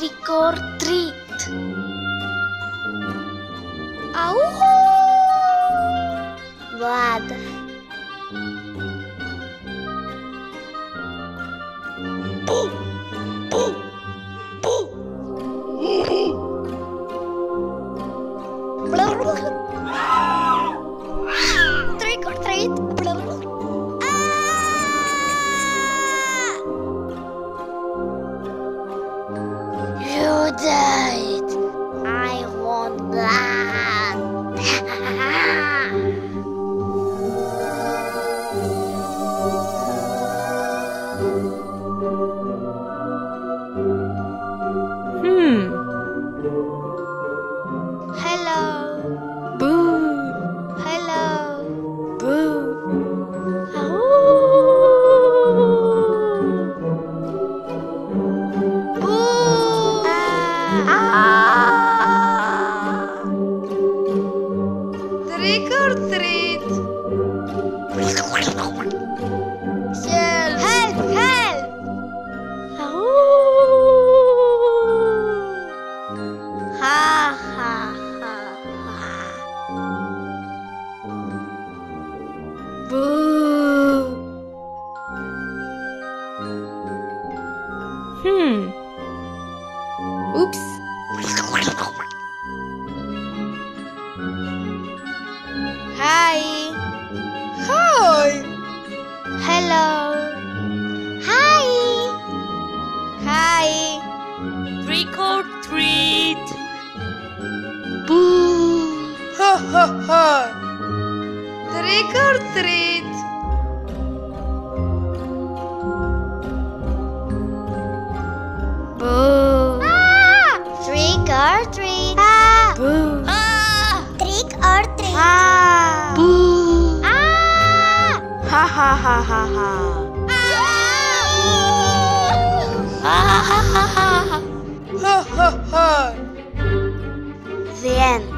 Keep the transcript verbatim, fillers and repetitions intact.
Trick or treat. Au! Blood. Boo! Boo! Boo! Trick or treat. You died. I want blood. Hmm. Hello. Boo. Hello. Boo. Boo! Trick or treat. Help! Help! Help! Ha ha ha ha. Boo. Hmm. Oops. Hi. Hi. Hello. Hi. Hi. Trick or treat. Boo. Ha ha ha. Trick or treat. Boo. Ah! Trick or treat. Ah! Boo. Ah! Trick or treat. Ah! Boo. Ah! Ha ha ha ha ha. Ah! Ha ha ha. The end.